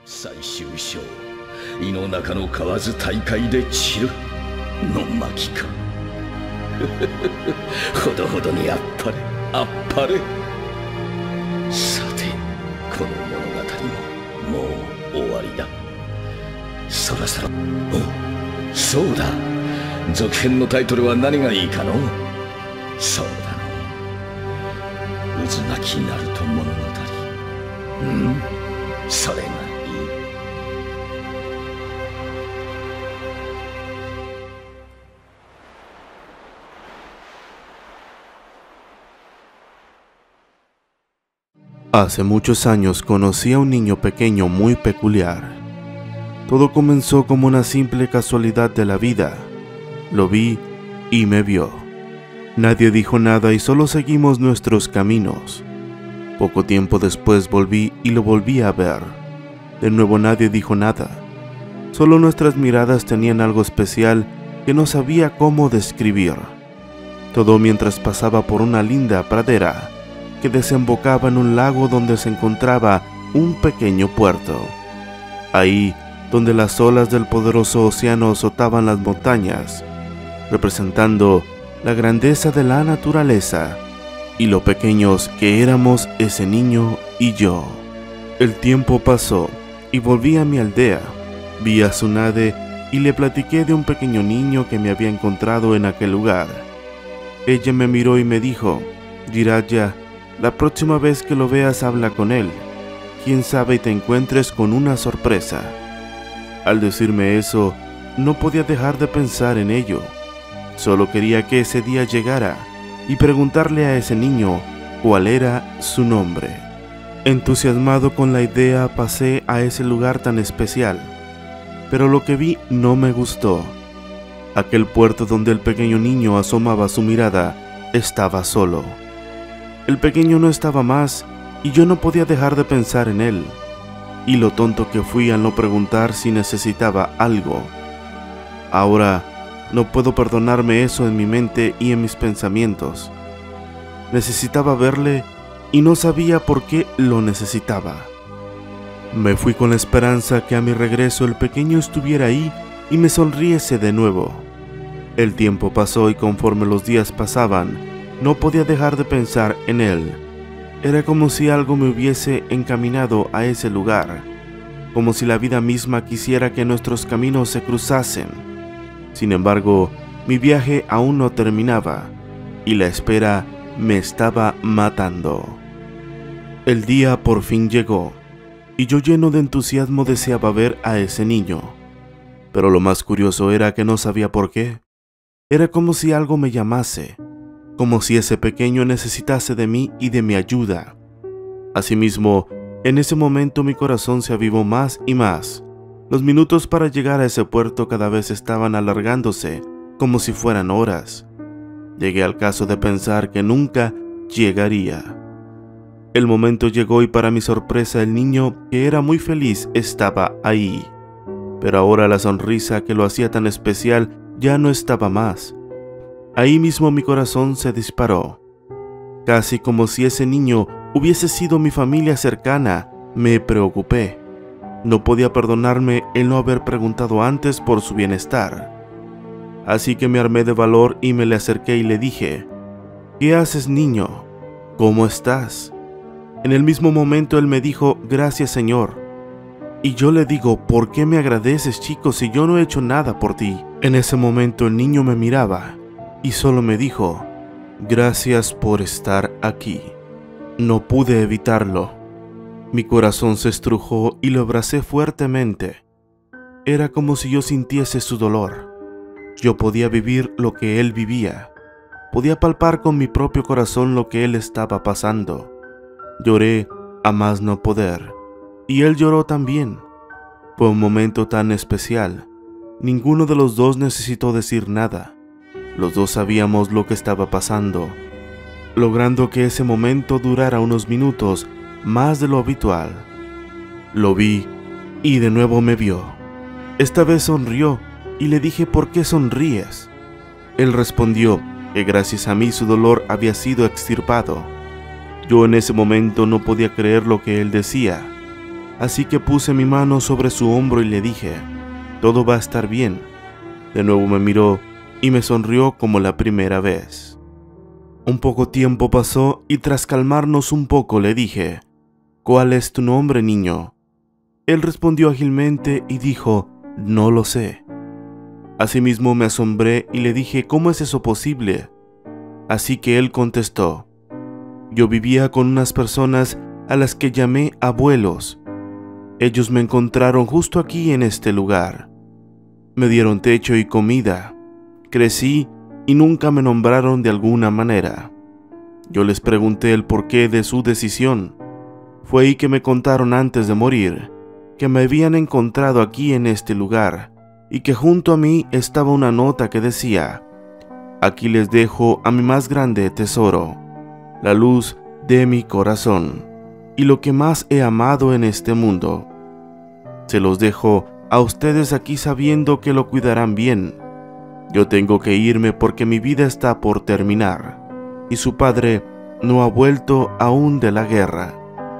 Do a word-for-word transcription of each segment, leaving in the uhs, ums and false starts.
最終章、井の中の蛙大海で散るの巻か。ほどほどにあっぱれ、あっぱれ。さて、この物語ももう終わりだ。そろそろ、お、そうだ。続編のタイトルは何がいいかの？そうだの。渦巻きナルト物語。うん、それがいい。 Hace muchos años conocí a un niño pequeño muy peculiar. Todo comenzó como una simple casualidad de la vida. Lo vi y me vio. Nadie dijo nada y solo seguimos nuestros caminos. Poco tiempo después volví y lo volví a ver. De nuevo nadie dijo nada. Solo nuestras miradas tenían algo especial que no sabía cómo describir. Todo mientras pasaba por una linda pradera que desembocaba en un lago donde se encontraba un pequeño puerto. Ahí, donde las olas del poderoso océano azotaban las montañas, representando la grandeza de la naturaleza y lo pequeños que éramos ese niño y yo. El tiempo pasó y volví a mi aldea. Vi a Tsunade y le platiqué de un pequeño niño que me había encontrado en aquel lugar. Ella me miró y me dijo: Jiraiya, la próxima vez que lo veas habla con él. Quién sabe y te encuentres con una sorpresa. Al decirme eso, no podía dejar de pensar en ello. Solo quería que ese día llegara y preguntarle a ese niño cuál era su nombre. Entusiasmado con la idea, pasé a ese lugar tan especial. Pero lo que vi no me gustó. Aquel puerto donde el pequeño niño asomaba su mirada estaba solo. El pequeño no estaba más y yo no podía dejar de pensar en él. Y lo tonto que fui al no preguntar si necesitaba algo. Ahora no puedo perdonarme eso en mi mente y en mis pensamientos. Necesitaba verle y no sabía por qué lo necesitaba. Me fui con la esperanza que a mi regreso el pequeño estuviera ahí y me sonriese de nuevo. El tiempo pasó y conforme los días pasaban, no podía dejar de pensar en él. Era como si algo me hubiese encaminado a ese lugar, como si la vida misma quisiera que nuestros caminos se cruzasen. Sin embargo, mi viaje aún no terminaba, y la espera me estaba matando. El día por fin llegó, y yo lleno de entusiasmo deseaba ver a ese niño. Pero lo más curioso era que no sabía por qué. Era como si algo me llamase, como si ese pequeño necesitase de mí y de mi ayuda. Asimismo, en ese momento mi corazón se avivó más y más. Los minutos para llegar a ese puerto cada vez estaban alargándose, como si fueran horas. Llegué al caso de pensar que nunca llegaría. El momento llegó y para mi sorpresa el niño, que era muy feliz, estaba ahí. Pero ahora la sonrisa que lo hacía tan especial ya no estaba más. Ahí mismo mi corazón se disparó. Casi como si ese niño hubiese sido mi familia cercana, me preocupé. No podía perdonarme el no haber preguntado antes por su bienestar. Así que me armé de valor y me le acerqué y le dije: ¿Qué haces, niño? ¿Cómo estás? En el mismo momento él me dijo: Gracias, señor. Y yo le digo: ¿Por qué me agradeces, chico, si yo no he hecho nada por ti? En ese momento el niño me miraba y solo me dijo: Gracias por estar aquí. No pude evitarlo. Mi corazón se estrujó y lo abracé fuertemente. Era como si yo sintiese su dolor. Yo podía vivir lo que él vivía. Podía palpar con mi propio corazón lo que él estaba pasando. Lloré a más no poder. Y él lloró también. Fue un momento tan especial. Ninguno de los dos necesitó decir nada. Los dos sabíamos lo que estaba pasando, logrando que ese momento durara unos minutos más de lo habitual. Lo vi y de nuevo me vio. Esta vez sonrió y le dije: ¿Por qué sonríes? Él respondió que gracias a mí su dolor había sido extirpado. Yo en ese momento no podía creer lo que él decía. así que puse mi mano sobre su hombro y le dije, «Todo va a estar bien». De nuevo me miró y me sonrió como la primera vez. Un poco tiempo pasó y tras calmarnos un poco le dije, «¿Cuál es tu nombre, niño?». Él respondió ágilmente y dijo, «No lo sé». Asimismo me asombré y le dije, «¿Cómo es eso posible?». Así que él contestó, «Yo vivía con unas personas a las que llamé abuelos. Ellos me encontraron justo aquí en este lugar. Me dieron techo y comida. Crecí y nunca me nombraron de alguna manera. Yo les pregunté el porqué de su decisión. Fue ahí que me contaron antes de morir que me habían encontrado aquí en este lugar y que junto a mí estaba una nota que decía, aquí les dejo a mi más grande tesoro, la luz de mi corazón y lo que más he amado en este mundo. Se los dejo a ustedes aquí sabiendo que lo cuidarán bien. Yo tengo que irme porque mi vida está por terminar y su padre no ha vuelto aún de la guerra.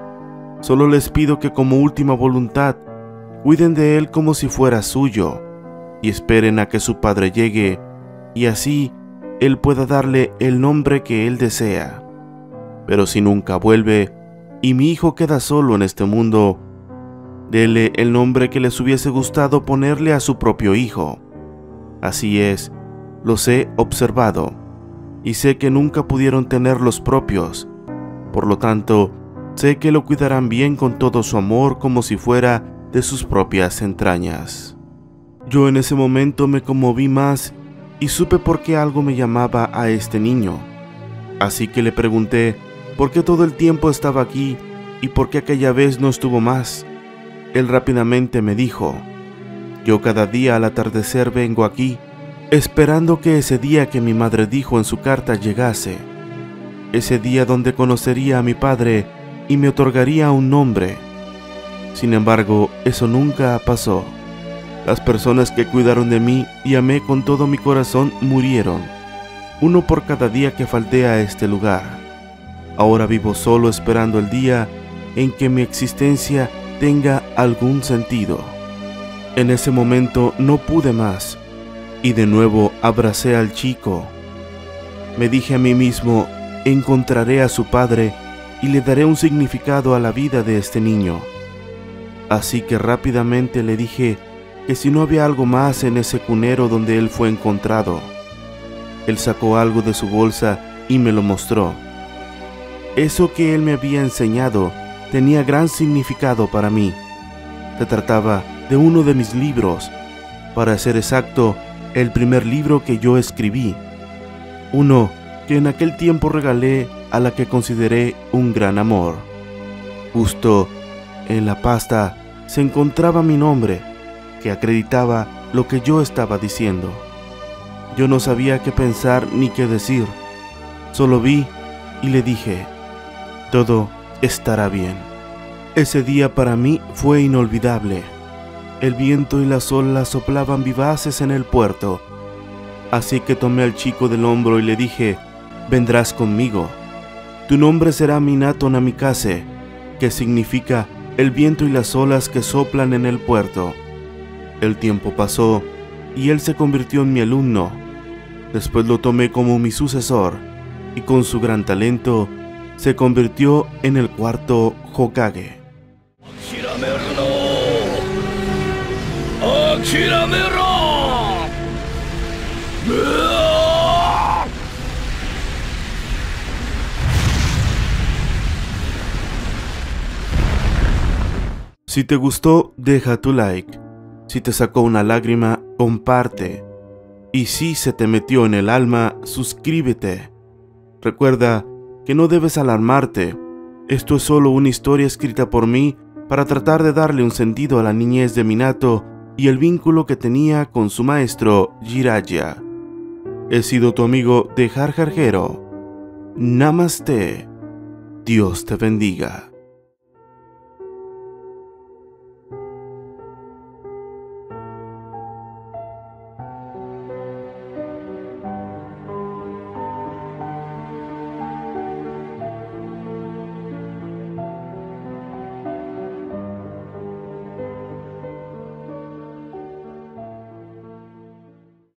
Solo les pido que como última voluntad cuiden de él como si fuera suyo y esperen a que su padre llegue y así él pueda darle el nombre que él desea. Pero si nunca vuelve y mi hijo queda solo en este mundo, dele el nombre que les hubiese gustado ponerle a su propio hijo. Así es, los he observado y sé que nunca pudieron tener los propios. Por lo tanto, sé que lo cuidarán bien con todo su amor como si fuera de sus propias entrañas». Yo en ese momento me conmoví más y supe por qué algo me llamaba a este niño. Así que le pregunté por qué todo el tiempo estaba aquí y por qué aquella vez no estuvo más. Él rápidamente me dijo, «Yo cada día al atardecer vengo aquí, esperando que ese día que mi madre dijo en su carta llegase, ese día donde conocería a mi padre y me otorgaría un nombre. Sin embargo, eso nunca pasó. Las personas que cuidaron de mí y amé con todo mi corazón murieron, uno por cada día que falté a este lugar. Ahora vivo solo esperando el día en que mi existencia tenga algún sentido». En ese momento no pude más y de nuevo abracé al chico. Me dije a mí mismo, encontraré a su padre y le daré un significado a la vida de este niño. Así que rápidamente le dije que si no había algo más en ese cunero donde él fue encontrado. Él sacó algo de su bolsa y me lo mostró. Eso que él me había enseñado tenía gran significado para mí. Se trataba de uno de mis libros, para ser exacto, el primer libro que yo escribí. Uno que en aquel tiempo regalé a la que consideré un gran amor. Justo en la pasta se encontraba mi nombre, que acreditaba lo que yo estaba diciendo. Yo no sabía qué pensar ni qué decir. Solo vi y le dije, «Todo estará bien». Ese día para mí fue inolvidable. El viento y las olas soplaban vivaces en el puerto. Así que tomé al chico del hombro y le dije, «Vendrás conmigo. Tu nombre será Minato Namikaze, que significa el viento y las olas que soplan en el puerto». El tiempo pasó y él se convirtió en mi alumno. Después lo tomé como mi sucesor y con su gran talento se convirtió en el cuarto Hokage. Si te gustó, deja tu like. Si te sacó una lágrima, comparte. Y si se te metió en el alma, suscríbete. Recuerda que no debes alarmarte. Esto es solo una historia escrita por mí para tratar de darle un sentido a la niñez de Minato y el vínculo que tenía con su maestro Jiraiya. He sido tu amigo de Jar Jar Hero. Namaste. Dios te bendiga.